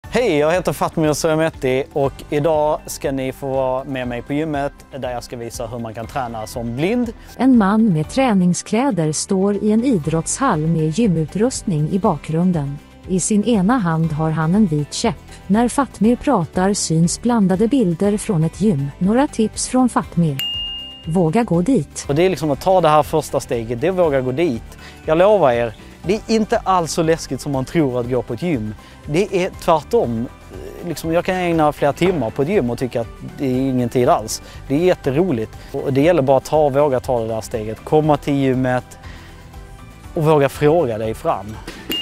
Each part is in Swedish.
Hej, jag heter Fatmir Seremeti och idag ska ni få vara med mig på gymmet där jag ska visa hur man kan träna som blind. En man med träningskläder står i en idrottshall med gymutrustning i bakgrunden. I sin ena hand har han en vit käpp. När Fatmir pratar syns blandade bilder från ett gym. Några tips från Fatmir. Våga gå dit. Och det är liksom att ta det här första steget, det är att våga gå dit. Jag lovar er, det är inte alls så läskigt som man tror att gå på ett gym. Det är tvärtom. Liksom jag kan ägna flera timmar på ett gym och tycka att det är ingen tid alls. Det är jätteroligt. Och det gäller bara att våga ta det där steget. Komma till gymmet och våga fråga dig fram.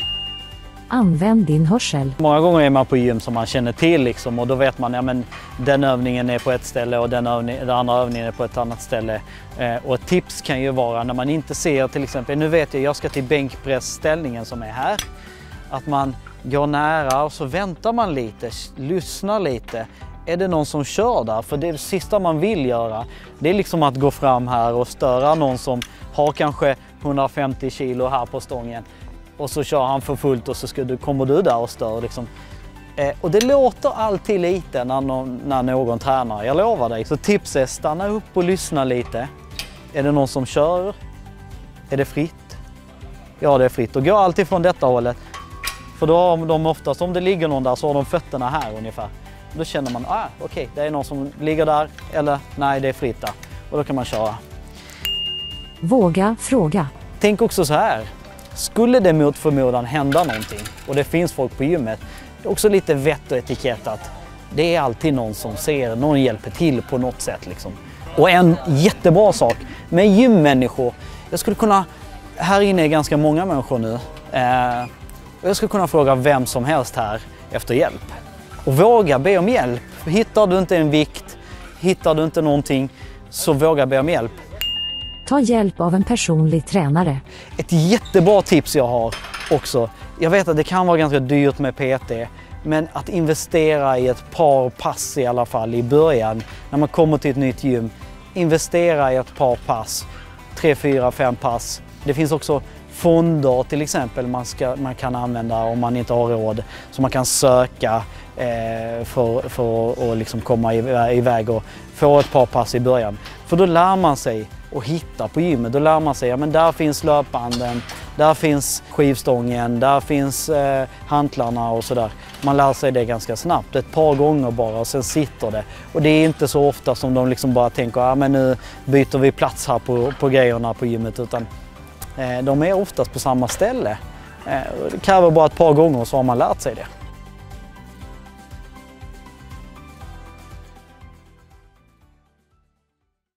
Använd din hörsel. Många gånger är man på gym som man känner till liksom, och då vet man att den övningen är på ett ställe och den andra övningen är på ett annat ställe. Och ett tips kan ju vara när man inte ser till exempel, nu vet jag ska till bänkpressställningen som är här. Att man går nära och så väntar man lite, lyssnar lite. Är det någon som kör där? För det sista man vill göra, det är liksom att gå fram här och störa någon som har kanske 150 kilo här på stången. Och så kör han för fullt och så kommer du där och stör. Liksom. Och det låter alltid lite när någon tränar, jag lovar dig. Så tips är stanna upp och lyssna lite. Är det någon som kör? Är det fritt? Ja, det är fritt. Och gå alltid från detta hållet. För då har de oftast, om det ligger någon där så har de fötterna här ungefär. Då känner man, okej, det är någon som ligger där. Eller nej, det är fritt där. Och då kan man köra. Våga fråga. Tänk också så här. Skulle det mot förmodan hända någonting och det finns folk på gymmet, det är också lite vett och etikett att det är alltid någon som ser, någon hjälper till på något sätt. Liksom. Och en jättebra sak med gymmänniskor, jag skulle kunna, här inne är ganska många människor nu, och jag skulle kunna fråga vem som helst här efter hjälp. Och våga be om hjälp. Hittar du inte en vikt, hittar du inte någonting, så våga be om hjälp. Ta hjälp av en personlig tränare. Ett jättebra tips jag har också. Jag vet att det kan vara ganska dyrt med PT. Men att investera i ett par pass i alla fall i början. När man kommer till ett nytt gym. Investera i ett par pass. 3, 4, 5 pass. Det finns också fonder till exempel man kan använda om man inte har råd. Så man kan söka för att liksom komma iväg och få ett par pass i början. För då lär man sig att hitta på gymmet. Då lär man sig att där finns löpbanden, där finns skivstången, där finns hantlarna och sådär. Man lär sig det ganska snabbt, ett par gånger bara och sen sitter det. Och det är inte så ofta som de liksom bara tänker men nu byter vi plats här på grejerna på gymmet, utan de är oftast på samma ställe. Det kräver bara ett par gånger så har man lärt sig det.